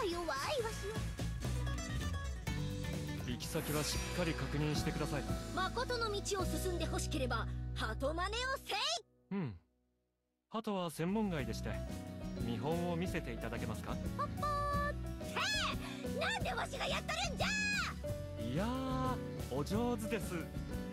弱いわしは。 行き先はしっかり確認してください。 誠の道を進んで欲しければ鳩真似をせい。 うん。鳩は専門外でして、見本を見せていただけますか？ ポッポーってなんでわしがやっとるんじゃ。 いやー、お上手です。